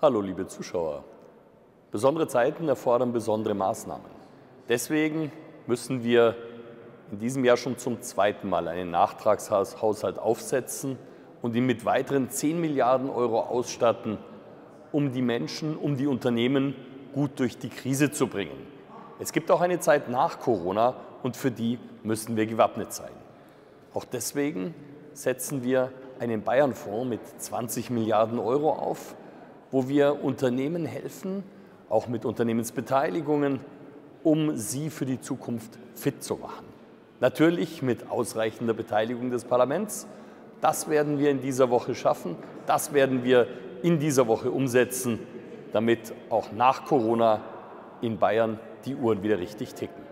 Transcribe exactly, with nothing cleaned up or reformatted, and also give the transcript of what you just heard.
Hallo liebe Zuschauer. Besondere Zeiten erfordern besondere Maßnahmen. Deswegen müssen wir in diesem Jahr schon zum zweiten Mal einen Nachtragshaushalt aufsetzen und ihn mit weiteren zehn Milliarden Euro ausstatten, um die Menschen, um die Unternehmen gut durch die Krise zu bringen. Es gibt auch eine Zeit nach Corona und für die müssen wir gewappnet sein. Auch deswegen setzen wir einen Bayern-Fonds mit zwanzig Milliarden Euro auf, wo wir Unternehmen helfen, auch mit Unternehmensbeteiligungen, um sie für die Zukunft fit zu machen. Natürlich mit ausreichender Beteiligung des Parlaments. Das werden wir in dieser Woche schaffen. Das werden wir in dieser Woche umsetzen, damit auch nach Corona in Bayern die Uhren wieder richtig ticken.